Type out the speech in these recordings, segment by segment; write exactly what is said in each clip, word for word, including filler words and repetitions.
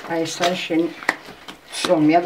აი ეს არის შენი სომია.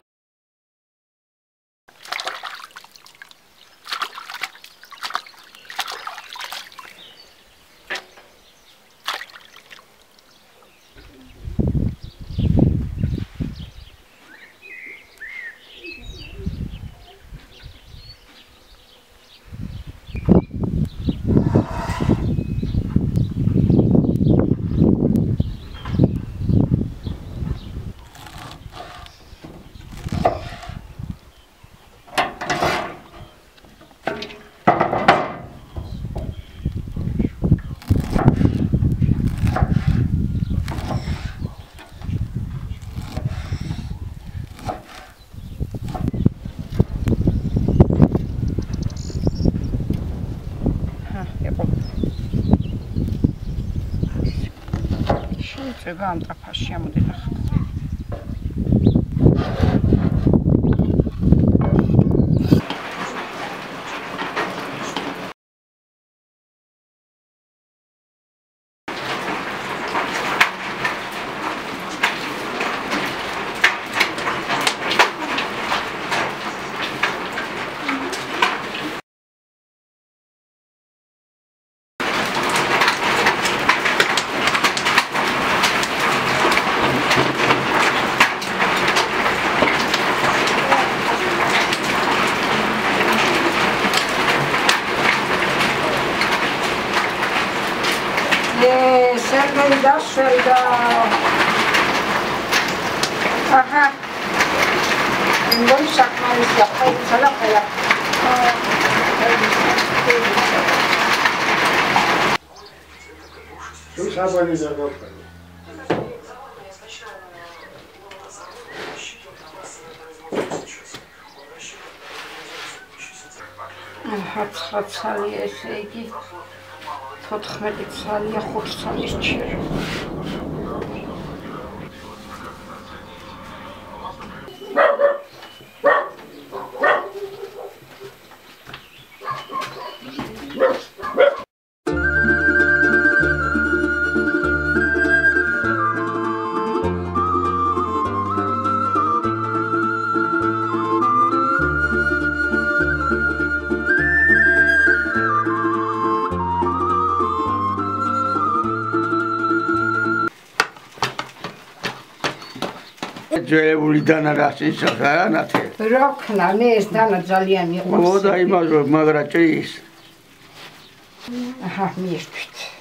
შეიძლება ამ ტაფაში ამოდით ახლა. Sergei Dasselda. Aha. Entonces sakmayız yapayım sana kaya. Şu sabahı da bakın. Hatsatsali esegi. Totxmeti tsaliya xotsalis çer. ძველი დანა რას ისახ არა ნათე რა ქნა მე ეს დანა ძალიან იყო ო და იმას მაგრა ჭრის აჰა მიერთვით